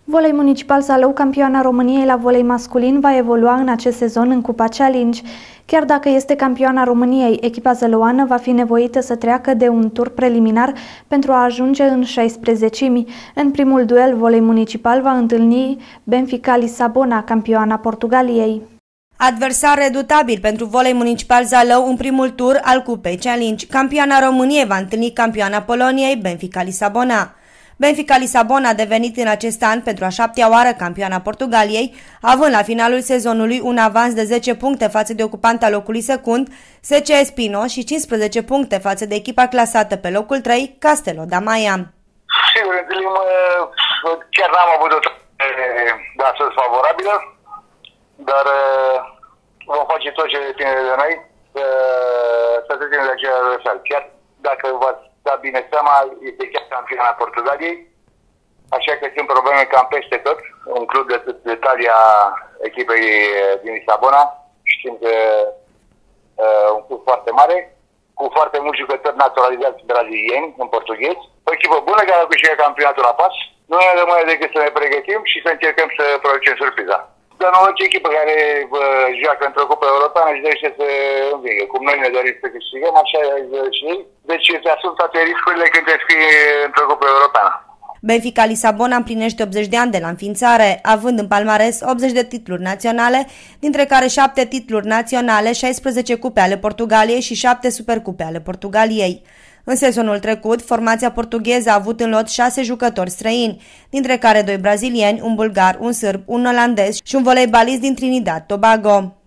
Volei Municipal Zalău, campioana României la volei masculin, va evolua în acest sezon în Cupa Challenge. Chiar dacă este campioana României, echipa zălăuană va fi nevoită să treacă de un tur preliminar pentru a ajunge în 16-mi. În primul duel, Volei Municipal va întâlni Benfica Lisabona, campioana Portugaliei. Adversar redutabil pentru Volei Municipal Zalău în primul tur al Cupei Challenge. Campioana României va întâlni campioana Poloniei, Benfica Lisabona. Benfica Lisabona a devenit în acest an pentru a 7-a oară campioana Portugaliei, având la finalul sezonului un avans de 10 puncte față de ocupanta locului secund, SC Espino, și 15 puncte față de echipa clasată pe locul 3, Castelo da Maia. Sigur, întâlnim, chiar n-am avut o de astăzi favorabilă, dar vom face tot ce ține de noi să trecem de acel adversar. Chiar dacă v-ați dat bine seama, este chiar campioana Portugaliei, așa că sunt probleme cam peste tot. Un club de talia echipei din Lisabona, știm că un club foarte mare, cu foarte mulți jucători naturalizați brazilieni în portughez. O echipă bună care a câștigat campionatul la pas. Nu ne rămâne decât să ne pregătim și să încercăm să producem surpriza. Dar nu orice echipă care joacă într-o cupă europeană își dorește să învingă. Cum noi ne dorim să câștigăm, așa și ei. Deci te asumi toate riscurile când te scrii într-o cupă europeană. Benfica Lisabona împlinește 80 de ani de la înființare, având în palmares 80 de titluri naționale, dintre care 7 titluri naționale, 16 cupe ale Portugaliei și 7 supercupe ale Portugaliei. În sezonul trecut, formația portugheză a avut în lot 6 jucători străini, dintre care 2 brazilieni, un bulgar, un sârb, un olandez și un voleibalist din Trinidad Tobago.